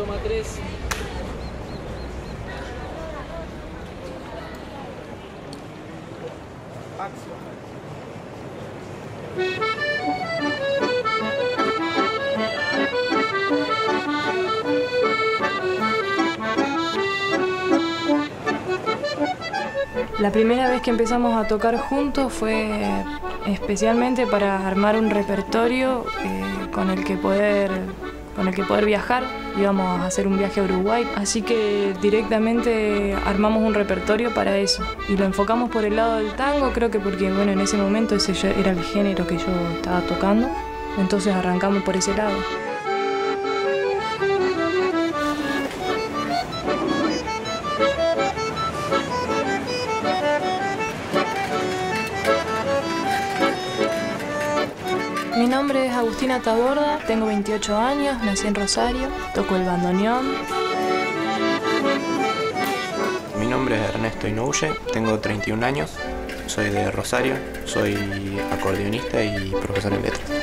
toma 3. La primera vez que empezamos a tocar juntos fue especialmente para armar un repertorio con el que poder viajar. Íbamos a hacer un viaje a Uruguay, así que directamente armamos un repertorio para eso. Y lo enfocamos por el lado del tango, creo que porque bueno, en ese momento ese ya era el género que yo estaba tocando, entonces arrancamos por ese lado. Mi nombre es Agustina Taborda, tengo 28 años, nací en Rosario, toco el bandoneón. Mi nombre es Ernesto Inouye, tengo 31 años, soy de Rosario, soy acordeonista y profesor en letras.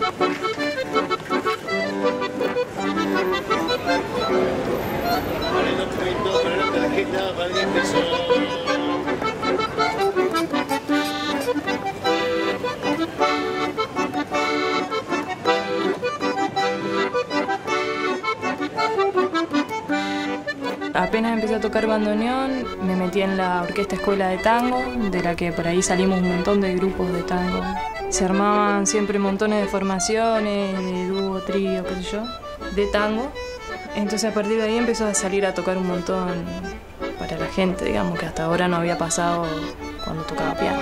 Apenas empecé a tocar bandoneón, me metí en la Orquesta Escuela de Tango, de la que por ahí salimos un montón de grupos de tango. Se armaban siempre montones de formaciones, de dúo, trío, qué sé yo, de tango. Entonces a partir de ahí empezó a salir a tocar un montón para la gente, digamos, que hasta ahora no había pasado cuando tocaba piano.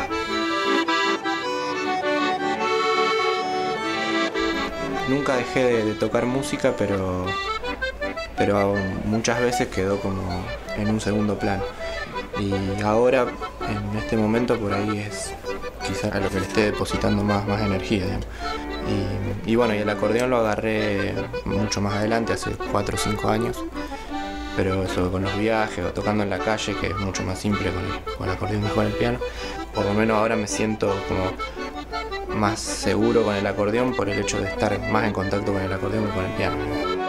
Nunca dejé de tocar música, pero muchas veces quedó como en un segundo plano. Y ahora, en este momento, por ahí es quizá a lo que le esté depositando más energía, digamos. Y bueno, y el acordeón lo agarré mucho más adelante, hace 4 o 5 años. Pero eso con los viajes o tocando en la calle, que es mucho más simple con el acordeón que con el piano. Por lo menos ahora me siento como más seguro con el acordeón por el hecho de estar más en contacto con el acordeón que con el piano.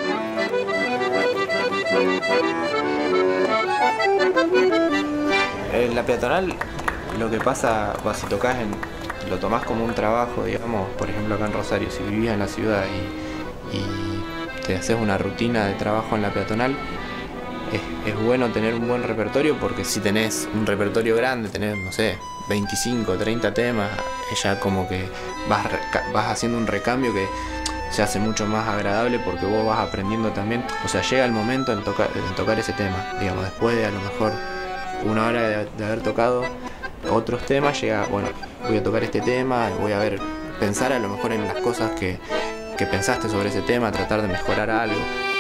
En la peatonal lo que pasa, si tocas lo tomás como un trabajo, digamos, por ejemplo acá en Rosario, si vivís en la ciudad y te haces una rutina de trabajo en la peatonal, es bueno tener un buen repertorio, porque si tenés un repertorio grande, tenés, no sé, 25, 30 temas, ya como que vas haciendo un recambio que se hace mucho más agradable porque vos vas aprendiendo también. O sea, llega el momento en tocar ese tema, digamos, después de a lo mejor una hora de haber tocado otros temas, llega, bueno, voy a tocar este tema, voy a pensar a lo mejor en las cosas que pensaste sobre ese tema, tratar de mejorar algo.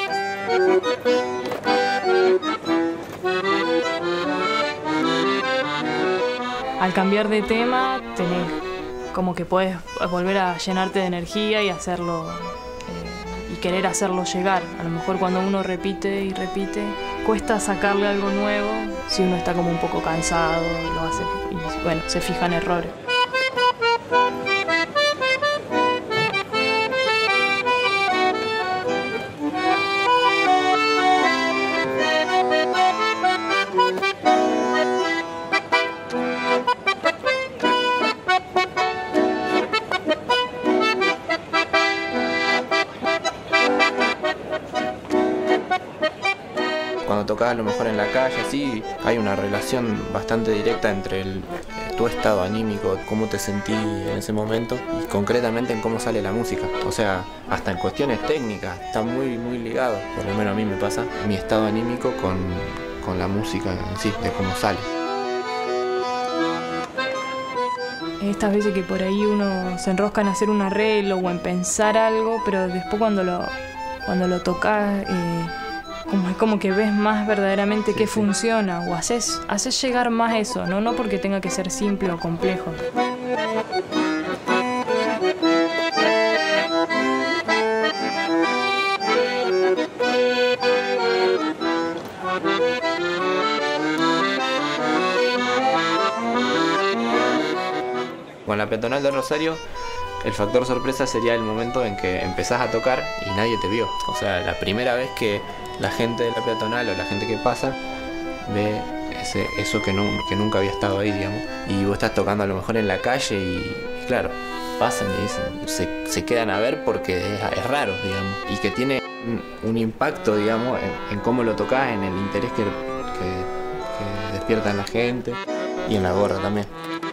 Al cambiar de tema, tenés como que puedes volver a llenarte de energía y hacerlo, y querer hacerlo llegar. A lo mejor cuando uno repite y repite, cuesta sacarle algo nuevo si uno está como un poco cansado y lo hace, y bueno, se fija en errores. Cuando tocas a lo mejor en la calle, sí, hay una relación bastante directa entre tu estado anímico, cómo te sentís en ese momento y concretamente en cómo sale la música. O sea, hasta en cuestiones técnicas, está muy ligado, por lo menos a mí me pasa, mi estado anímico con la música en sí, de cómo sale. Estas veces que por ahí uno se enrosca en hacer un arreglo o en pensar algo, pero después cuando lo tocas, es como que ves más verdaderamente qué funciona, o haces llegar más eso, no porque tenga que ser simple o complejo. Con la peatonal de Rosario El factor sorpresa sería el momento en que empezás a tocar y nadie te vio. O sea, la primera vez que la gente de la peatonal o la gente que pasa ve eso que nunca había estado ahí, digamos. Y vos estás tocando a lo mejor en la calle y claro, pasan y dicen, se quedan a ver porque es raro, digamos. Y que tiene un impacto, digamos, en cómo lo tocas, en el interés que despierta en la gente y en la gorra también.